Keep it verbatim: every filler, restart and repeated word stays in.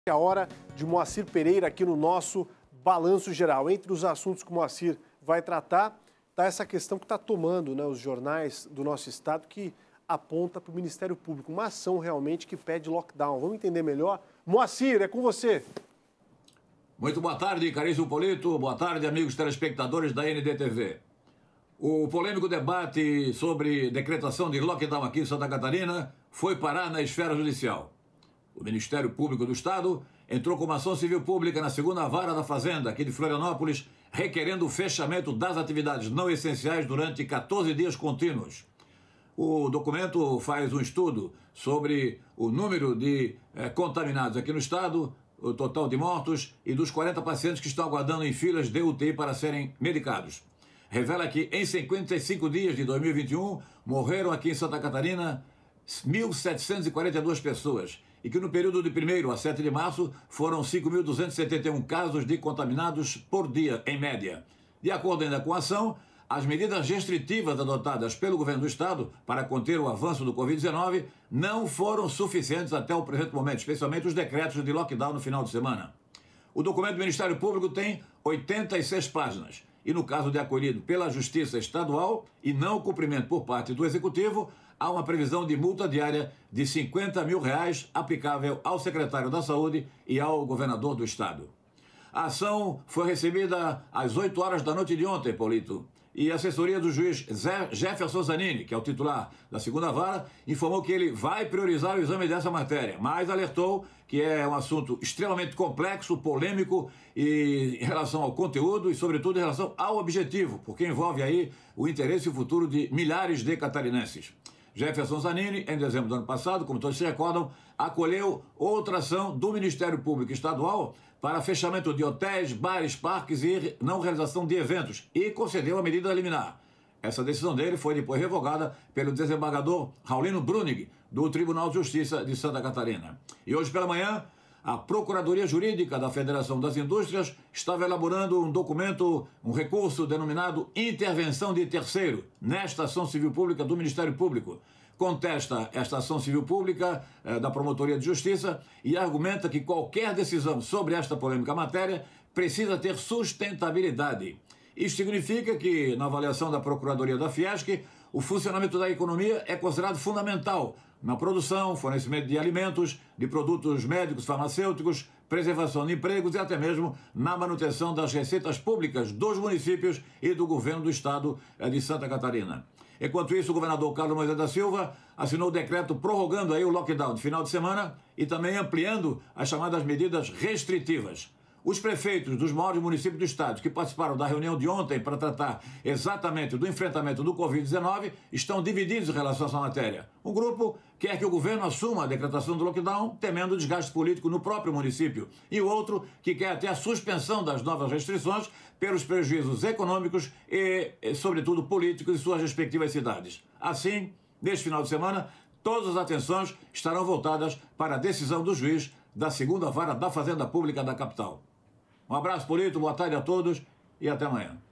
É a hora de Moacir Pereira aqui no nosso Balanço Geral. Entre os assuntos que o Moacir vai tratar, está essa questão que está tomando, né, os jornais do nosso estado, que aponta para o Ministério Público, uma ação realmente que pede lockdown. Vamos entender melhor? Moacir, é com você. Muito boa tarde, caríssimo Polito. Boa tarde, amigos telespectadores da N D T V. O polêmico debate sobre decretação de lockdown aqui em Santa Catarina foi parar na esfera judicial. O Ministério Público do Estado entrou com uma ação civil pública na segunda vara da Fazenda, aqui de Florianópolis, requerendo o fechamento das atividades não essenciais durante quatorze dias contínuos. O documento faz um estudo sobre o número de eh, contaminados aqui no estado, o total de mortos e dos quarenta pacientes que estão aguardando em filas de U T I para serem medicados. Revela que em cinquenta e cinco dias de dois mil e vinte e um morreram aqui em Santa Catarina mil setecentas e quarenta e duas pessoas e que no período de primeiro a sete de março foram cinco mil duzentos e setenta e um casos de contaminados por dia, em média. De acordo ainda com a ação, as medidas restritivas adotadas pelo governo do estado para conter o avanço do Covid dezenove não foram suficientes até o presente momento, especialmente os decretos de lockdown no final de semana. O documento do Ministério Público tem oitenta e seis páginas e, no caso de acolhido pela Justiça Estadual e não cumprimento por parte do Executivo, há uma previsão de multa diária de cinquenta mil reais aplicável ao secretário da Saúde e ao governador do estado. A ação foi recebida às oito horas da noite de ontem, Polito, e a assessoria do juiz Jefferson Zanini, que é o titular da segunda vara, informou que ele vai priorizar o exame dessa matéria, mas alertou que é um assunto extremamente complexo, polêmico e em relação ao conteúdo e, sobretudo, em relação ao objetivo, porque envolve aí o interesse e o futuro de milhares de catarinenses. Jefferson Zanini, em dezembro do ano passado, como todos se recordam, acolheu outra ação do Ministério Público Estadual para fechamento de hotéis, bares, parques e não realização de eventos e concedeu a medida liminar. Essa decisão dele foi depois revogada pelo desembargador Raulino Brunig, do Tribunal de Justiça de Santa Catarina. E hoje pela manhã, a Procuradoria Jurídica da Federação das Indústrias estava elaborando um documento, um recurso denominado Intervenção de Terceiro, nesta ação civil pública do Ministério Público. Contesta esta ação civil pública eh, da Promotoria de Justiça e argumenta que qualquer decisão sobre esta polêmica matéria precisa ter sustentabilidade. Isso significa que, na avaliação da Procuradoria da Fiesc, o funcionamento da economia é considerado fundamental na produção, fornecimento de alimentos, de produtos médicos, farmacêuticos, preservação de empregos e até mesmo na manutenção das receitas públicas dos municípios e do governo do estado de Santa Catarina. Enquanto isso, o governador Carlos Moisés da Silva assinou o decreto prorrogando aí o lockdown de final de semana e também ampliando as chamadas medidas restritivas. Os prefeitos dos maiores municípios do estado que participaram da reunião de ontem para tratar exatamente do enfrentamento do Covid dezenove estão divididos em relação a essa matéria. Um grupo quer que o governo assuma a decretação do lockdown, temendo o desgaste político no próprio município, e o outro que quer até a suspensão das novas restrições pelos prejuízos econômicos e, sobretudo, políticos em suas respectivas cidades. Assim, neste final de semana, todas as atenções estarão voltadas para a decisão do juiz da segunda vara da Fazenda Pública da capital. Um abraço, Polito, boa tarde a todos e até amanhã.